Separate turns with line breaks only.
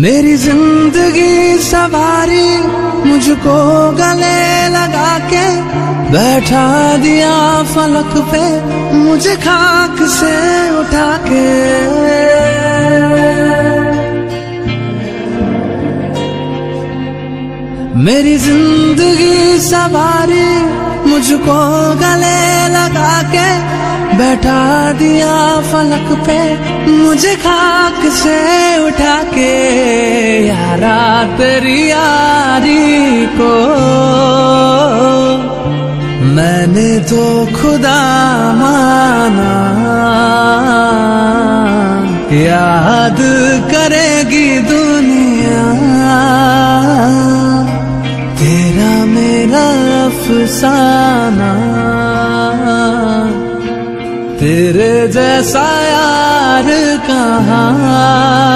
मेरी जिंदगी सवारी मुझको गले लगा के बैठा दिया फलक पे मुझे खाक से उठा के। मेरी जिंदगी सवारी मुझको गले लगा के बैठा दिया फलक पे मुझे खाक से उठा के। यारा तेरी यारी को मैंने तो खुदा माना, याद करेगी दुनिया तेरा मेरा अफसाना। तेरे जैसा यार कहाँ